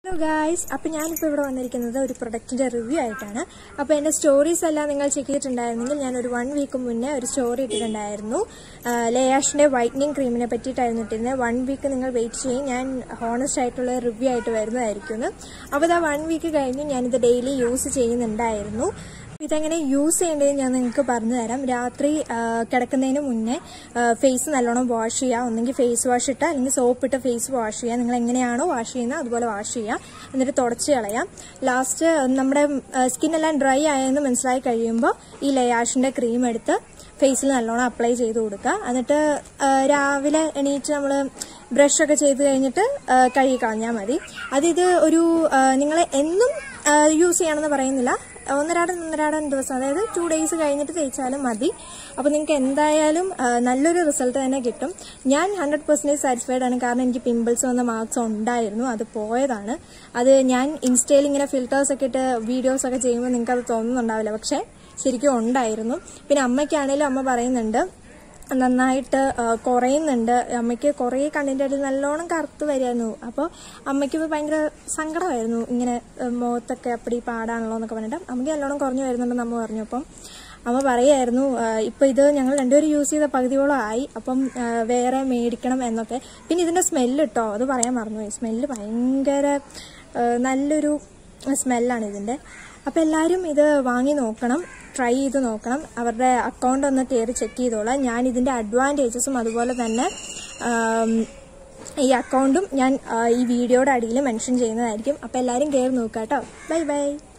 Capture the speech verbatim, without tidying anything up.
Hello guys, അപ്പോൾ ഞാൻ ഇപ്പോൾ ഇവിടെ വന്നിരിക്കുന്നത് ഒരു പ്രൊഡക്റ്റിന്റെ റിവ്യൂ ആയിട്ടാണ്. അപ്പോൾ എൻ്റെ സ്റ്റോറീസ് എല്ലാം നിങ്ങൾ ചെക്ക് ചെയ്തിട്ടുണ്ടായിരുന്നെങ്കിൽ ഞാൻ ഒരു വൺ വീക്ക് മുന്നേ ഒരു സ്റ്റോറി ഇട്ടിട്ടുണ്ടായിരുന്നു. ലേയാഷിന്റെ വൈറ്റനിങ് ക്രീമിനെ പറ്റിയിട്ടായിരുന്നു ഇട്ടിരുന്നത്. വൺ വീക്ക് നിങ്ങൾ വെയിറ്റ് ചെയ്യും, ഞാൻ ഹോണസ്റ്റ് ആയിട്ടുള്ള റിവ്യൂ ആയിട്ട് വരുന്നതായിരിക്കും. അപ്പോൾ ആ വൺ വീക്ക് കഴിഞ്ഞ് ഞാനിത് ഡെയിലി യൂസ് ചെയ്യുന്നുണ്ടായിരുന്നു. ഇതെങ്ങനെ യൂസ് ചെയ്യേണ്ടതെന്ന് ഞാൻ നിങ്ങൾക്ക് പറഞ്ഞു തരാം. രാത്രി കിടക്കുന്നതിന് മുന്നേ ഫേസ് നല്ലോണം വാഷ് ചെയ്യുക. ഒന്നെങ്കിൽ ഫേസ് വാഷ് ഇട്ടാൽ അല്ലെങ്കിൽ സോപ്പ് ഇട്ട് ഫേസ് വാഷ് ചെയ്യുക. നിങ്ങൾ എങ്ങനെയാണോ വാഷ് ചെയ്യുന്നത് അതുപോലെ വാഷ് ചെയ്യുക. എന്നിട്ട് തുടച്ച് കളയാം. ലാസ്റ്റ് നമ്മുടെ സ്കിന്നെല്ലാം ഡ്രൈ ആയെന്ന് മനസ്സിലായി കഴിയുമ്പോൾ ഈ ലേയാഷിന്റെ ക്രീം എടുത്ത് ഫേസിൽ നല്ലോണം അപ്ലൈ ചെയ്ത് കൊടുക്കുക. എന്നിട്ട് രാവിലെ എണീറ്റ് നമ്മൾ ബ്രഷൊക്കെ ചെയ്ത് കഴിഞ്ഞിട്ട് കഴുകി കളഞ്ഞാൽ മതി. അതിത് ഒരു നിങ്ങൾ എന്നും യൂസ് ചെയ്യണമെന്ന് പറയുന്നില്ല, ഒന്നരാടൻ ഒന്നരാടൻ ദിവസം, അതായത് ടു ഡേയ്സ് കഴിഞ്ഞിട്ട് തേച്ചാലും മതി. അപ്പോൾ നിങ്ങൾക്ക് എന്തായാലും നല്ലൊരു റിസൾട്ട് തന്നെ കിട്ടും. ഞാൻ ഹൺഡ്രഡ് പെർസെൻറ്റേജ് സാറ്റിസ്ഫൈഡ് ആണ്. കാരണം എനിക്ക് പിമ്പിൾസ് വന്ന മാർക്സ് ഉണ്ടായിരുന്നു, അത് പോയതാണ്. അത് ഞാൻ ഇൻസ്റ്റയിൽ ഇങ്ങനെ ഫിൽറ്റേഴ്സ് ഒക്കെ ഇട്ട് വീഡിയോസ് ഒക്കെ ചെയ്യുമ്പോൾ നിങ്ങൾക്ക് അത് തോന്നുന്നുണ്ടാവില്ല, പക്ഷേ ശരിക്കും ഉണ്ടായിരുന്നു. പിന്നെ അമ്മയ്ക്കാണേലും അമ്മ പറയുന്നുണ്ട് നന്നായിട്ട് കുറയുന്നുണ്ട്. അമ്മയ്ക്ക് കുറേ കണ്ണിൻ്റെ അടിയിൽ നല്ലോണം കറുത്ത് വരുമായിരുന്നു. അപ്പോൾ അമ്മയ്ക്ക് ഭയങ്കര സങ്കടമായിരുന്നു, ഇങ്ങനെ മുഖത്തൊക്കെ അപ്പടി പാടാണല്ലോ എന്നൊക്കെ പറഞ്ഞിട്ട്. അമ്മയ്ക്ക് നല്ലോണം കുറഞ്ഞു വരുന്നുണ്ടെന്ന് അമ്മ പറഞ്ഞു. അപ്പം അമ്മ പറയായിരുന്നു ഇപ്പം ഇത് ഞങ്ങൾ രണ്ടുപേരും യൂസ് ചെയ്ത പകുതിയോളം ആയി, അപ്പം വേറെ മേടിക്കണം എന്നൊക്കെ. പിന്നെ ഇതിൻ്റെ സ്മെല്ല് കേട്ടോ, അത് പറയാൻ മറന്നുപോയി. സ്മെല്ല് ഭയങ്കര നല്ലൊരു സ്മെല്ലാണ് ഇതിൻ്റെ. അപ്പോൾ എല്ലാവരും ഇത് വാങ്ങി നോക്കണം, ട്രൈ ചെയ്ത് നോക്കണം. അവരുടെ അക്കൗണ്ട് ഒന്ന് കയറി ചെക്ക് ചെയ്തോളാം. ഞാൻ ഇതിൻ്റെ അഡ്വാൻറ്റേജസും അതുപോലെ തന്നെ ഈ അക്കൗണ്ടും ഞാൻ ഈ വീഡിയോയുടെ അടിയിൽ മെൻഷൻ ചെയ്യുന്നതായിരിക്കും. അപ്പോൾ എല്ലാവരും കയറി നോക്കാം കേട്ടോ. Bye by.